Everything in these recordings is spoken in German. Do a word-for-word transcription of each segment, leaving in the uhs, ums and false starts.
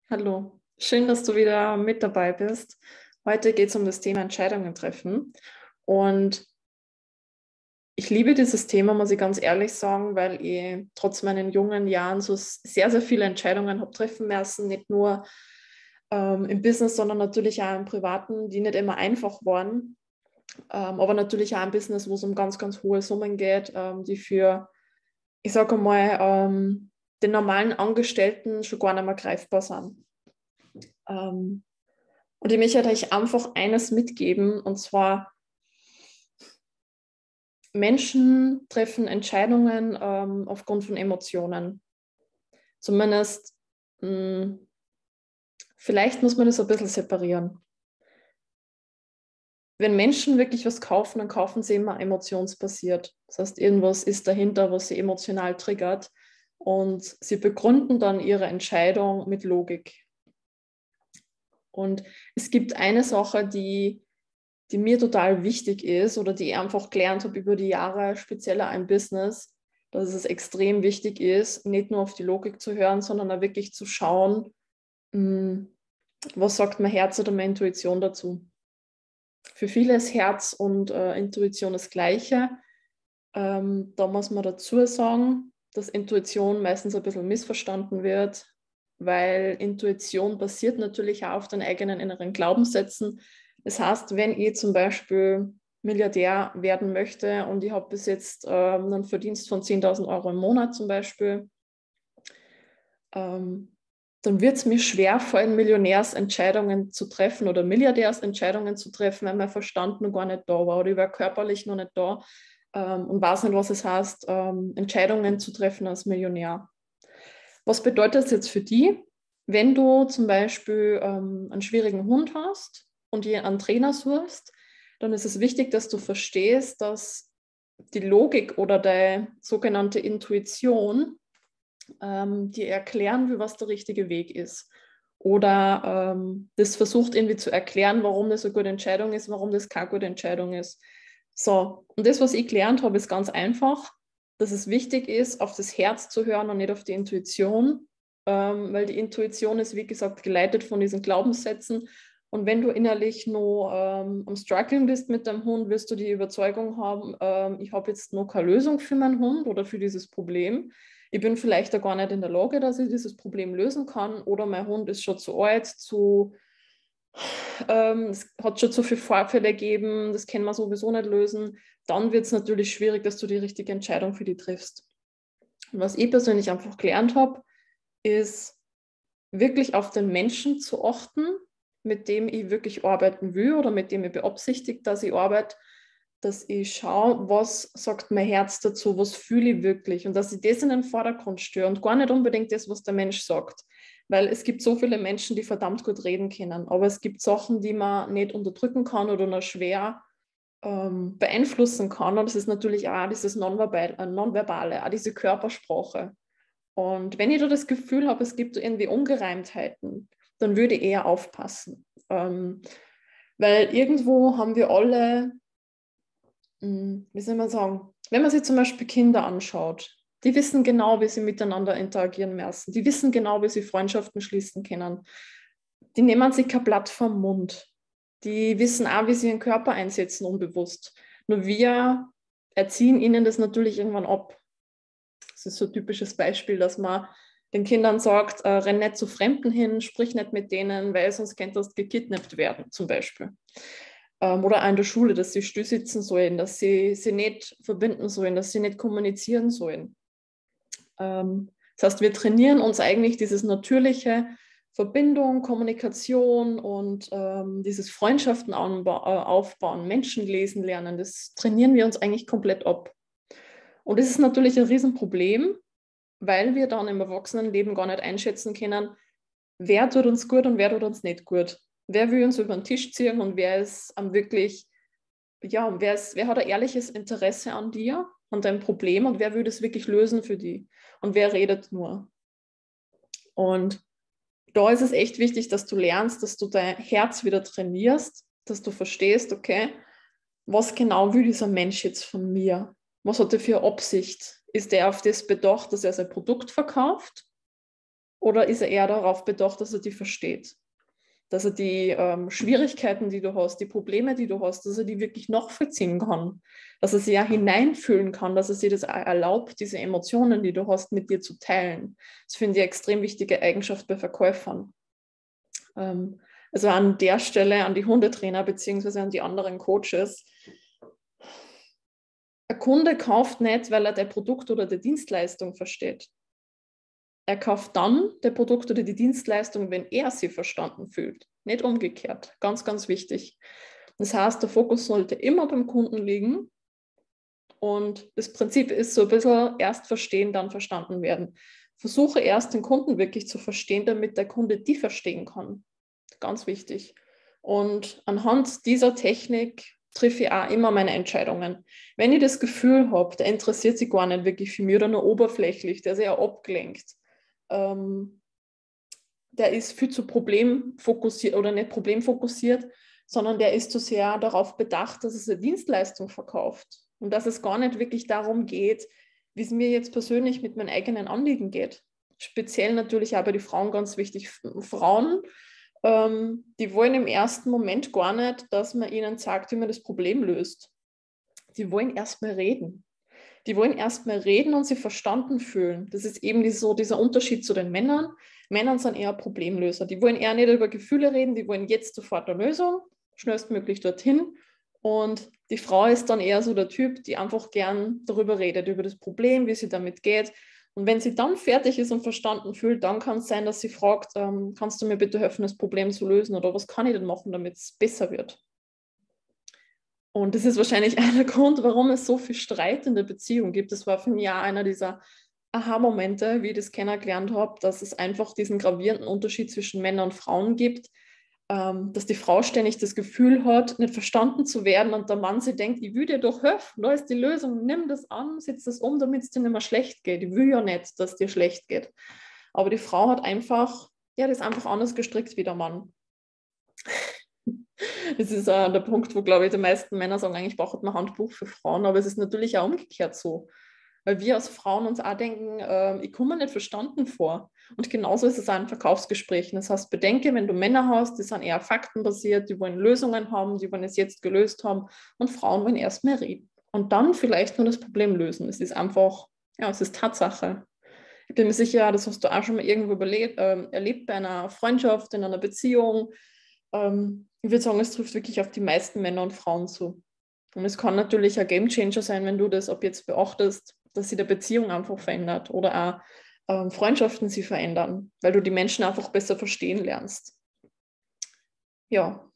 Hallo, schön, dass du wieder mit dabei bist. Heute geht es um das Thema Entscheidungen treffen. Und ich liebe dieses Thema, muss ich ganz ehrlich sagen, weil ich trotz meinen jungen Jahren so sehr, sehr viele Entscheidungen habe treffen müssen, nicht nur ähm, im Business, sondern natürlich auch im Privaten, die nicht immer einfach waren. Ähm, aber natürlich auch im Business, wo es um ganz, ganz hohe Summen geht, ähm, die für, ich sage einmal, ähm, den normalen Angestellten schon gar nicht mehr greifbar sind. Ähm, Und ich möchte euch einfach eines mitgeben, und zwar: Menschen treffen Entscheidungen ähm, aufgrund von Emotionen. Zumindest, mh, vielleicht muss man das ein bisschen separieren. Wenn Menschen wirklich was kaufen, dann kaufen sie immer emotionsbasiert. Das heißt, irgendwas ist dahinter, was sie emotional triggert. Und sie begründen dann ihre Entscheidung mit Logik. Und es gibt eine Sache, die die mir total wichtig ist oder die ich einfach gelernt habe über die Jahre, speziell auch im Business, dass es extrem wichtig ist, nicht nur auf die Logik zu hören, sondern auch wirklich zu schauen, was sagt mein Herz oder meine Intuition dazu. Für viele ist Herz und äh, Intuition das Gleiche. Ähm, da muss man dazu sagen, dass Intuition meistens ein bisschen missverstanden wird, weil Intuition basiert natürlich auch auf den eigenen inneren Glaubenssätzen. Das heißt, wenn ich zum Beispiel Milliardär werden möchte und ich habe bis jetzt ähm, einen Verdienst von zehntausend Euro im Monat zum Beispiel, ähm, dann wird es mir schwerfallen, Millionärsentscheidungen zu treffen oder Milliardärsentscheidungen zu treffen, weil mein Verstand noch gar nicht da war oder ich war körperlich noch nicht da ähm, und weiß nicht, was es heißt, ähm, Entscheidungen zu treffen als Millionär. Was bedeutet das jetzt für die, wenn du zum Beispiel ähm, einen schwierigen Hund hast und dir einen Trainer suchst? Dann ist es wichtig, dass du verstehst, dass die Logik oder die sogenannte Intuition ähm, dir erklären will, was der richtige Weg ist. Oder ähm, das versucht irgendwie zu erklären, warum das eine gute Entscheidung ist, warum das keine gute Entscheidung ist. So, und das, was ich gelernt habe, ist ganz einfach, dass es wichtig ist, auf das Herz zu hören und nicht auf die Intuition, ähm, weil die Intuition ist, wie gesagt, geleitet von diesen Glaubenssätzen. Und wenn du innerlich noch ähm, am Struggeln bist mit deinem Hund, wirst du die Überzeugung haben, ähm, ich habe jetzt noch keine Lösung für meinen Hund oder für dieses Problem. Ich bin vielleicht da gar nicht in der Lage, dass ich dieses Problem lösen kann, oder mein Hund ist schon zu alt, zu, ähm, es hat schon zu viele Vorfälle gegeben, das können wir sowieso nicht lösen. Dann wird es natürlich schwierig, dass du die richtige Entscheidung für die triffst. Und was ich persönlich einfach gelernt habe, ist wirklich auf den Menschen zu achten, mit dem ich wirklich arbeiten will oder mit dem ich beabsichtigt, dass ich arbeite, dass ich schaue, was sagt mein Herz dazu, was fühle ich wirklich, und dass ich das in den Vordergrund stelle und gar nicht unbedingt das, was der Mensch sagt. Weil es gibt so viele Menschen, die verdammt gut reden können, aber es gibt Sachen, die man nicht unterdrücken kann oder nur schwer ähm, beeinflussen kann, und das ist natürlich auch dieses Nonverbal, äh, Nonverbale, auch diese Körpersprache. Und wenn ich da das Gefühl habe, es gibt irgendwie Ungereimtheiten, dann würde ich eher aufpassen. Ähm, weil irgendwo haben wir alle, wie soll man sagen, wenn man sich zum Beispiel Kinder anschaut, die wissen genau, wie sie miteinander interagieren müssen. Die wissen genau, wie sie Freundschaften schließen können. Die nehmen sich kein Blatt vom Mund. Die wissen auch, wie sie ihren Körper einsetzen, unbewusst. Nur wir erziehen ihnen das natürlich irgendwann ab. Das ist so ein typisches Beispiel, dass man den Kindern sagt, äh, renn nicht zu Fremden hin, sprich nicht mit denen, weil sonst könntest du gekidnappt werden, zum Beispiel. Ähm, oder auch in der Schule, dass sie still sitzen sollen, dass sie sie nicht verbinden sollen, dass sie nicht kommunizieren sollen. Ähm, das heißt, wir trainieren uns eigentlich dieses natürliche Verbindung, Kommunikation und ähm, dieses Freundschaften aufbauen, Menschen lesen lernen, das trainieren wir uns eigentlich komplett ab. Und das ist natürlich ein Riesenproblem, weil wir dann im Erwachsenenleben gar nicht einschätzen können, wer tut uns gut und wer tut uns nicht gut. Wer will uns über den Tisch ziehen und wer ist am wirklich, ja, wer, ist, wer hat ein ehrliches Interesse an dir, an deinem Problem, und wer will das wirklich lösen für die und wer redet nur. Und da ist es echt wichtig, dass du lernst, dass du dein Herz wieder trainierst, dass du verstehst, okay, was genau will dieser Mensch jetzt von mir? Was hat er für eine Absicht? Ist er auf das bedacht, dass er sein Produkt verkauft? Oder ist er eher darauf bedacht, dass er die versteht? Dass er die ähm, Schwierigkeiten, die du hast, die Probleme, die du hast, dass er die wirklich nachvollziehen kann, dass er sie ja hineinfühlen kann, dass er sich das erlaubt, diese Emotionen, die du hast, mit dir zu teilen. Das finde ich eine extrem wichtige Eigenschaft bei Verkäufern. Ähm, also an der Stelle, an die Hundetrainer beziehungsweise an die anderen Coaches, ein Kunde kauft nicht, weil er das Produkt oder die Dienstleistung versteht. Er kauft dann das Produkt oder die Dienstleistung, wenn er sie verstanden fühlt. Nicht umgekehrt. Ganz, ganz wichtig. Das heißt, der Fokus sollte immer beim Kunden liegen. Und das Prinzip ist so ein bisschen erst verstehen, dann verstanden werden. Versuche erst den Kunden wirklich zu verstehen, damit der Kunde die verstehen kann. Ganz wichtig. Und anhand dieser Technik treffe ich auch immer meine Entscheidungen. Wenn ich das Gefühl habe, der interessiert sich gar nicht wirklich für mich oder nur oberflächlich, der ist eher abgelenkt, ähm, der ist viel zu problemfokussiert oder nicht problemfokussiert, sondern der ist zu sehr darauf bedacht, dass es eine Dienstleistung verkauft und dass es gar nicht wirklich darum geht, wie es mir jetzt persönlich mit meinen eigenen Anliegen geht. Speziell natürlich auch bei den Frauen ganz wichtig. Frauen, ähm, die wollen im ersten Moment gar nicht, dass man ihnen sagt, wie man das Problem löst. Die wollen erstmal reden. Die wollen erstmal reden und sich verstanden fühlen. Das ist eben so dieser Unterschied zu den Männern. Männer sind eher Problemlöser. Die wollen eher nicht über Gefühle reden, die wollen jetzt sofort eine Lösung, schnellstmöglich dorthin. Und die Frau ist dann eher so der Typ, die einfach gern darüber redet, über das Problem, wie sie damit geht. Und wenn sie dann fertig ist und verstanden fühlt, dann kann es sein, dass sie fragt, ähm, kannst du mir bitte helfen, das Problem zu lösen oder was kann ich denn machen, damit es besser wird? Und das ist wahrscheinlich einer Grund, warum es so viel Streit in der Beziehung gibt. Das war für mich auch einer dieser Aha-Momente, wie ich das kennengelernt habe, dass es einfach diesen gravierenden Unterschied zwischen Männern und Frauen gibt, ähm, dass die Frau ständig das Gefühl hat, nicht verstanden zu werden und der Mann sich denkt, ich will dir doch helfen, da ist die Lösung, nimm das an, setz das um, damit es dir nicht mehr schlecht geht. Ich will ja nicht, dass es dir schlecht geht. Aber die Frau hat einfach, ja, das ist einfach anders gestrickt wie der Mann. Das ist äh, der Punkt, wo, glaube ich, die meisten Männer sagen, eigentlich braucht man ein Handbuch für Frauen, aber es ist natürlich auch umgekehrt so. Weil wir als Frauen uns auch denken, äh, ich komme mir nicht verstanden vor. Und genauso ist es auch in Verkaufsgesprächen. Das heißt, bedenke, wenn du Männer hast, die sind eher faktenbasiert, die wollen Lösungen haben, die wollen es jetzt gelöst haben und Frauen wollen erst mehr reden. Und dann vielleicht nur das Problem lösen. Es ist einfach, ja, es ist Tatsache. Ich bin mir sicher, das hast du auch schon mal irgendwo überlebt, äh, erlebt bei einer Freundschaft, in einer Beziehung. Ähm, ich würde sagen, es trifft wirklich auf die meisten Männer und Frauen zu. Und es kann natürlich ein Gamechanger sein, wenn du das ab jetzt beachtest, dass sich die Beziehung einfach verändert oder auch ähm, Freundschaften sich verändern, weil du die Menschen einfach besser verstehen lernst. Ja,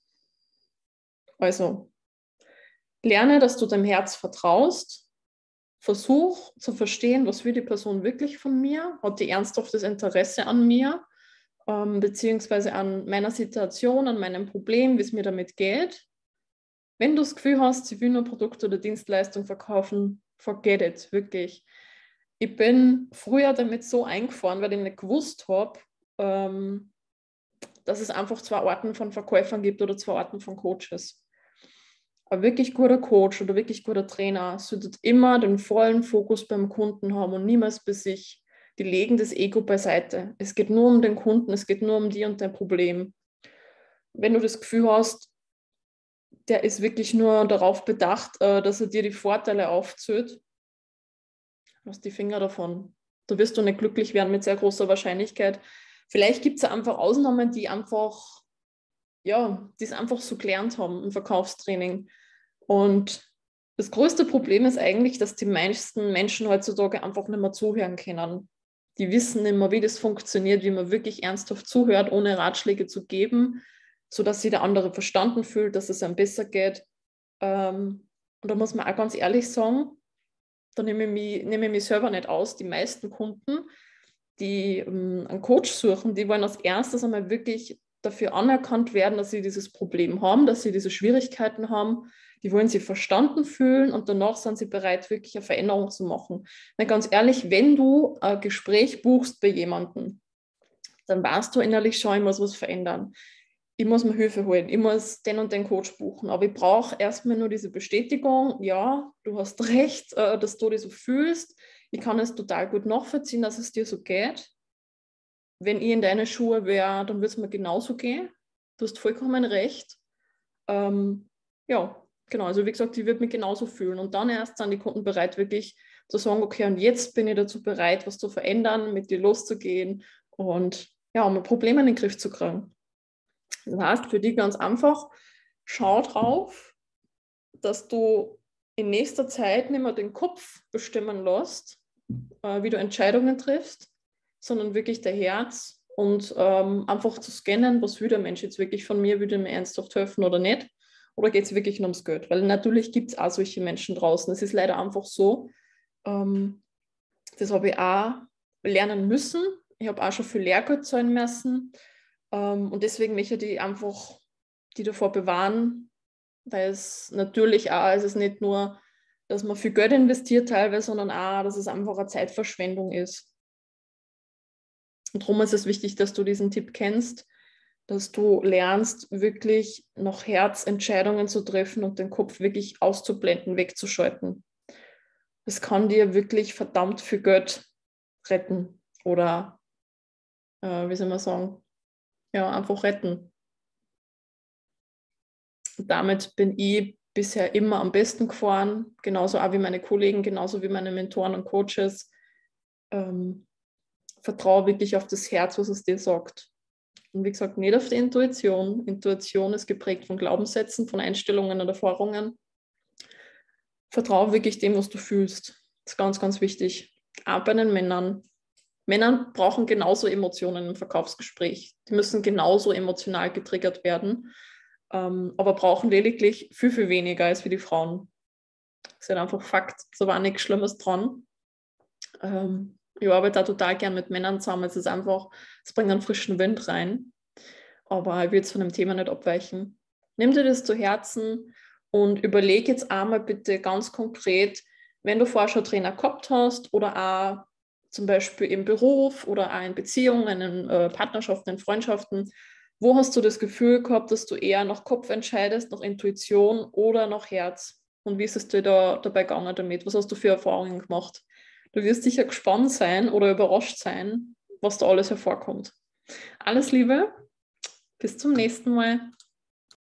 also lerne, dass du deinem Herz vertraust. Versuch zu verstehen, was will die Person wirklich von mir, hat die ernsthaftes Interesse an mir, ähm, beziehungsweise an meiner Situation, an meinem Problem, wie es mir damit geht. Wenn du das Gefühl hast, sie will nur Produkt oder Dienstleistung verkaufen, forget it, wirklich. Ich bin früher damit so eingefahren, weil ich nicht gewusst habe, ähm, dass es einfach zwei Arten von Verkäufern gibt oder zwei Arten von Coaches. Ein wirklich guter Coach oder wirklich guter Trainer sollte immer den vollen Fokus beim Kunden haben und niemals bei sich. Die legen das Ego beiseite. Es geht nur um den Kunden, es geht nur um die und dein Problem. Wenn du das Gefühl hast, der ist wirklich nur darauf bedacht, dass er dir die Vorteile aufzählt, lass die Finger davon. Da wirst du nicht glücklich werden mit sehr großer Wahrscheinlichkeit. Vielleicht gibt es einfach Ausnahmen, die einfach, ja, die es einfach so gelernt haben im Verkaufstraining. Und das größte Problem ist eigentlich, dass die meisten Menschen heutzutage einfach nicht mehr zuhören können. Die wissen nicht mehr, wie das funktioniert, wie man wirklich ernsthaft zuhört, ohne Ratschläge zu geben, sodass sich der andere verstanden fühlt, dass es einem besser geht. Und da muss man auch ganz ehrlich sagen, da nehme ich mich, nehme ich mich selber nicht aus. Die meisten Kunden, die ähm, einen Coach suchen, die wollen als erstes einmal wirklich dafür anerkannt werden, dass sie dieses Problem haben, dass sie diese Schwierigkeiten haben. Die wollen sich verstanden fühlen und danach sind sie bereit, wirklich eine Veränderung zu machen. Weil ganz ehrlich, wenn du ein Gespräch buchst bei jemandem, dann weißt du innerlich schon, ich muss was verändern. Ich muss mir Hilfe holen, ich muss den und den Coach buchen, aber ich brauche erstmal nur diese Bestätigung, ja, du hast recht, dass du dich so fühlst, ich kann es total gut nachvollziehen, dass es dir so geht wenn ich in deine Schuhe wäre, dann würde es mir genauso gehen. Du hast vollkommen recht. Ähm, ja, genau. Also wie gesagt, ich würde mich genauso fühlen. Und dann erst sind die Kunden bereit, wirklich zu sagen, okay, und jetzt bin ich dazu bereit, was zu verändern, mit dir loszugehen und ja, um ein Problem in den Griff zu kriegen. Das heißt, für dich ganz einfach, schau drauf, dass du in nächster Zeit nicht mehr den Kopf bestimmen lässt, äh, wie du Entscheidungen triffst, sondern wirklich der Herz und ähm, einfach zu scannen, was will der Mensch jetzt wirklich von mir, will er mir ernsthaft helfen oder nicht? Oder geht es wirklich nur ums Geld? Weil natürlich gibt es auch solche Menschen draußen. Es ist leider einfach so, ähm, das habe ich auch lernen müssen. Ich habe auch schon viel Lehrgeld zahlen müssen. Ähm, und deswegen möchte ich einfach die davor bewahren, weil es natürlich auch, es ist nicht nur, dass man viel Geld investiert teilweise, sondern auch, dass es einfach eine Zeitverschwendung ist. Und darum ist es wichtig, dass du diesen Tipp kennst, dass du lernst, wirklich nach Herz Entscheidungen zu treffen und den Kopf wirklich auszublenden, wegzuschalten. Das kann dir wirklich verdammt viel Geld retten oder, äh, wie soll man sagen, ja, einfach retten. Und damit bin ich bisher immer am besten gefahren, genauso auch wie meine Kollegen, genauso wie meine Mentoren und Coaches. Ähm, vertraue wirklich auf das Herz, was es dir sagt. Und wie gesagt, nicht auf die Intuition. Intuition ist geprägt von Glaubenssätzen, von Einstellungen und Erfahrungen. Vertraue wirklich dem, was du fühlst. Das ist ganz, ganz wichtig. Auch bei den Männern. Männer brauchen genauso Emotionen im Verkaufsgespräch. Die müssen genauso emotional getriggert werden, ähm, aber brauchen lediglich viel, viel weniger als wie die Frauen. Das ist halt einfach Fakt. Da war nichts Schlimmes dran. Ähm, ich arbeite da total gern mit Männern zusammen. Es ist einfach, es bringt einen frischen Wind rein. Aber ich will jetzt von dem Thema nicht abweichen. Nimm dir das zu Herzen und überleg jetzt einmal bitte ganz konkret, wenn du vorher schon Trainer gehabt hast oder auch zum Beispiel im Beruf oder auch in Beziehungen, in äh, Partnerschaften, in Freundschaften, wo hast du das Gefühl gehabt, dass du eher nach Kopf entscheidest, nach Intuition oder nach Herz? Und wie ist es dir da dabei gegangen damit? Was hast du für Erfahrungen gemacht? Du wirst sicher gespannt sein oder überrascht sein, was da alles hervorkommt. Alles Liebe, bis zum nächsten Mal.